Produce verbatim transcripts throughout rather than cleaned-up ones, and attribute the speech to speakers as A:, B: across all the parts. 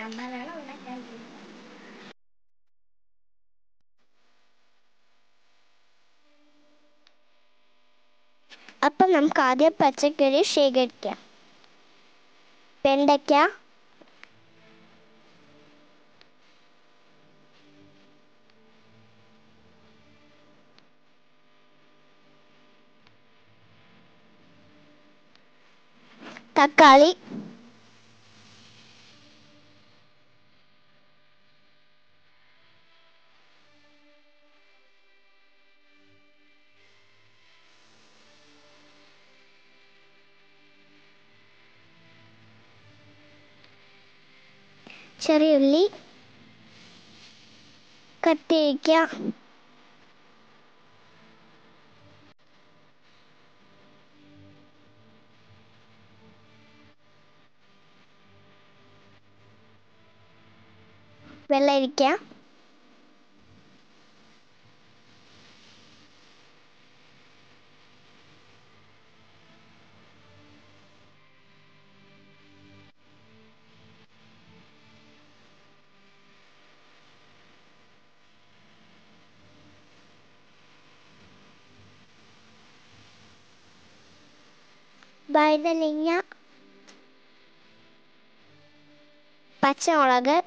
A: സാമ്പാറാണ് ഉണ്ടാക്കാൻ പോകുന്നത്. അപ്പം നമുക്ക് ആദ്യം പച്ചക്കറി ശേഖരിക്കാം. വെണ്ടയ്ക്ക, തക്കാളി, ചെറിയുള്ളി, കത്തിരിക്ക, വെള്ളരിക്ക, വഴുതനങ്ങ, പച്ചമുളക്,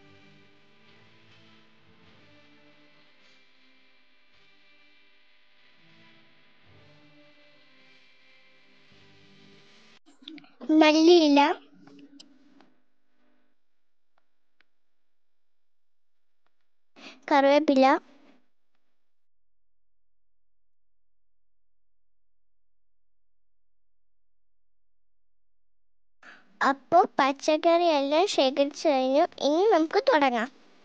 A: മല്ലിയില, കറിവേപ്പില, അപ്പോൾ പച്ചക്കറി എല്ലാം ശേഖരിച്ചു കഴിഞ്ഞു. ഇനി നമുക്ക് തുടങ്ങാം.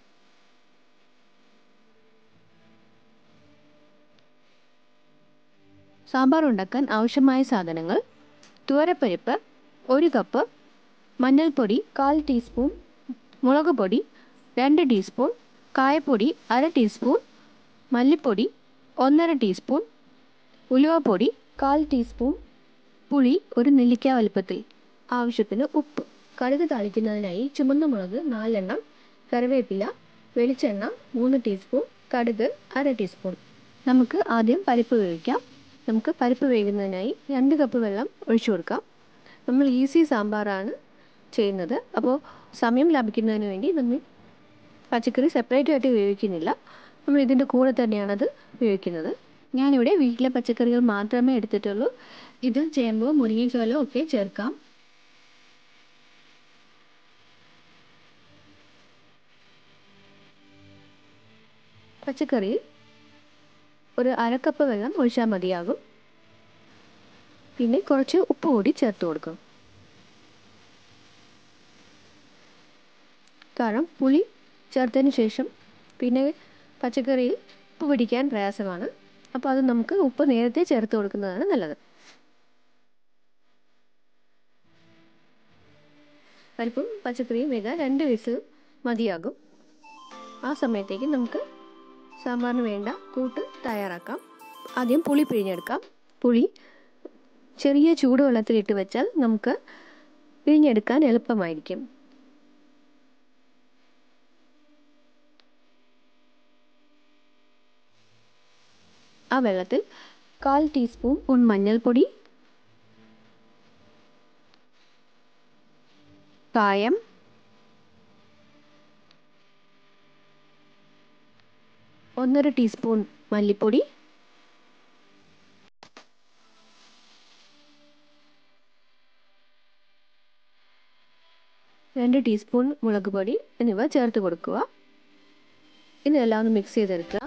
B: സാമ്പാർ ഉണ്ടാക്കാൻ ആവശ്യമായ സാധനങ്ങൾ: തുവരപ്പരിപ്പ് ഒരു കപ്പ്, മഞ്ഞൾപ്പൊടി കാൽ ടീസ്പൂൺ, മുളക് പൊടി രണ്ട് ടീസ്പൂൺ, കായപ്പൊടി അര ടീസ്പൂൺ, മല്ലിപ്പൊടി ഒന്നര ടീസ്പൂൺ, ഉലുവപ്പൊടി കാൽ ടീസ്പൂൺ, പുളി ഒരു നെല്ലിക്ക വലുപ്പത്തിൽ, ആവശ്യത്തിന് ഉപ്പ്. കടുക് താളിക്കുന്നതിനായി ചുവന്ന മുളക് നാലെണ്ണം, കറിവേപ്പില, വെളിച്ചെണ്ണ മൂന്ന് ടീസ്പൂൺ, കടുക് അര ടീസ്പൂൺ. നമുക്ക് ആദ്യം പരിപ്പ് വേവിക്കാം. നമുക്ക് പരിപ്പ് വേകുന്നതിനായി രണ്ട് കപ്പ് വെള്ളം ഒഴിച്ചു കൊടുക്കാം. നമ്മൾ ഈസി സാമ്പാറാണ് ചെയ്യുന്നത്. അപ്പോൾ സമയം ലാഭിക്കുന്നതിന് വേണ്ടി നമ്മൾ പച്ചക്കറി സെപ്പറേറ്റ് ആയിട്ട് വേവിക്കുന്നില്ല. നമ്മൾ ഇതിൻ്റെ കൂടെ തന്നെയാണത് വേവിക്കുന്നത്. ഞാനിവിടെ വീട്ടിലെ പച്ചക്കറികൾ മാത്രമേ എടുത്തിട്ടുള്ളൂ. ഇത് ചേമ്പോ മുരിങ്ങയ്ക്കാലോ ഒക്കെ ചേർക്കാം. പച്ചക്കറിയിൽ ഒരു അരക്കപ്പ് വെള്ളം ഒഴിച്ചാൽ മതിയാകും. പിന്നെ കുറച്ച് ഉപ്പ് കൂടി ചേർത്ത് കൊടുക്കും. കാരണം പുളി ചേർത്തതിന് ശേഷം പിന്നെ പച്ചക്കറിയിൽ ഉപ്പ് പിടിക്കാൻ പ്രയാസമാണ്. അപ്പോൾ അത് നമുക്ക് ഉപ്പ് നേരത്തെ ചേർത്ത് കൊടുക്കുന്നതാണ് നല്ലത്. പരിപ്പും പച്ചക്കറിയും വേകാൻ രണ്ട് വിസിൽ മതിയാകും. ആ സമയത്തേക്ക് നമുക്ക് സാമ്പാറിന് വേണ്ട കൂട്ട് തയ്യാറാക്കാം. ആദ്യം പുളി പിഴിഞ്ഞെടുക്കാം. പുളി ചെറിയ ചൂടുവെള്ളത്തിലിട്ട് വെച്ചാൽ നമുക്ക് പിഴിഞ്ഞെടുക്കാൻ എളുപ്പമായിരിക്കും. ആ വെള്ളത്തിൽ കാൽ ടീസ്പൂൺ മഞ്ഞൾപ്പൊടി, കായം, ഒന്നര ടീസ്പൂൺ മല്ലിപ്പൊടി, രണ്ട് ടീസ്പൂൺ മുളക് പൊടി എന്നിവ ചേർത്ത് കൊടുക്കുക. ഇതെല്ലാം ഒന്ന് മിക്സ് ചെയ്തെടുക്കുക.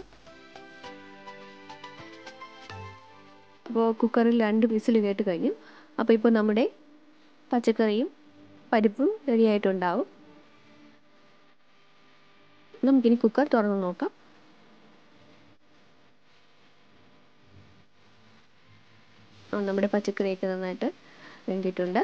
B: അപ്പോൾ കുക്കറിൽ രണ്ട് വിസിൽ കേട്ട് കഴിഞ്ഞു. അപ്പോൾ ഇപ്പോൾ നമ്മുടെ പച്ചക്കറിയും പരിപ്പും റെഡിയായിട്ടുണ്ടാവും. നമുക്കിനി കുക്കർ തുറന്ന് നോക്കാം. നമ്മുടെ പച്ചക്കറിയൊക്കെ നന്നായിട്ട് വെന്തിട്ടുണ്ട്.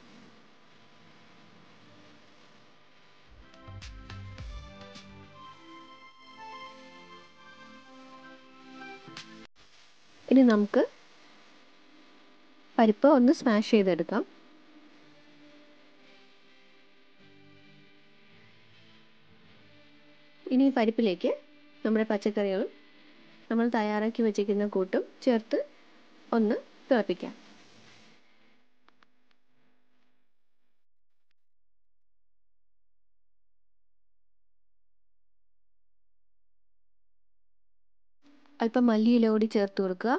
B: ഇനി നമുക്ക് പരിപ്പ് ഒന്ന് സ്മാഷ് ചെയ്തെടുക്കാം. ഇനി പരിപ്പിലേക്ക് നമ്മുടെ പച്ചക്കറികളും നമ്മൾ തയ്യാറാക്കി വെച്ചിരിക്കുന്ന കൂട്ടും ചേർത്ത് ഒന്ന് തിളപ്പിക്കാം. അല്പം മല്ലിയില കൂടി ചേർത്ത് കൊടുക്കുക.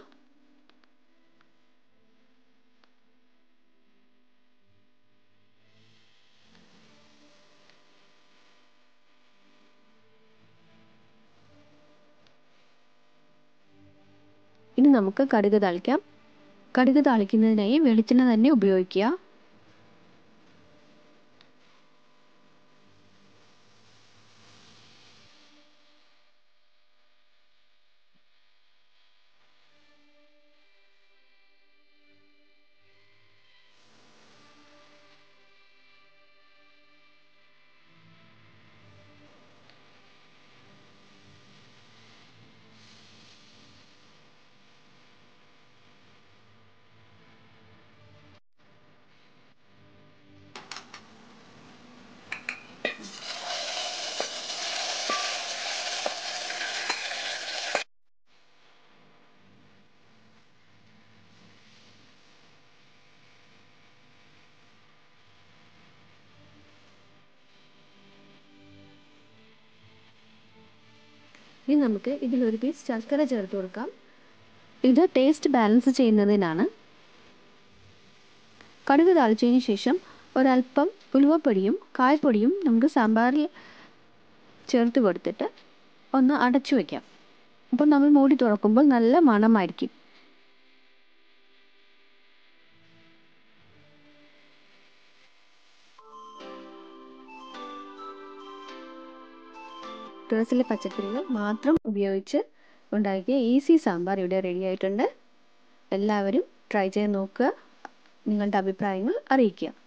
B: ഇനി നമുക്ക് കടുക് താളിക്കാം. കടുക് താളിക്കുന്നതിനായി വെളിച്ചെണ്ണ തന്നെ ഉപയോഗിക്കുക. ഇനി നമുക്ക് ഇതിലൊരു പീസ് ശർക്കര ചേർത്ത് കൊടുക്കാം. ഇത് ടേസ്റ്റ് ബാലൻസ് ചെയ്യുന്നതിനാണ്. കടുക് താളിച്ചതിന് ശേഷം ഒരല്പം ഉലുവപ്പൊടിയും കായപ്പൊടിയും നമുക്ക് സാമ്പാറിൽ ചേർത്ത് കൊടുത്തിട്ട് ഒന്ന് അടച്ചു വയ്ക്കാം. അപ്പോൾ നമ്മൾ മൂടി തുറക്കുമ്പോൾ നല്ല മണമായിരിക്കും. തുളസിയിലെ പച്ചക്കറികൾ മാത്രം ഉപയോഗിച്ച് ഉണ്ടാക്കിയ ഈസി സാമ്പാർ ഇവിടെ റെഡി ആയിട്ടുണ്ട്. എല്ലാവരും ട്രൈ ചെയ്ത് നോക്കുക. നിങ്ങളുടെ അഭിപ്രായങ്ങൾ അറിയിക്കുക.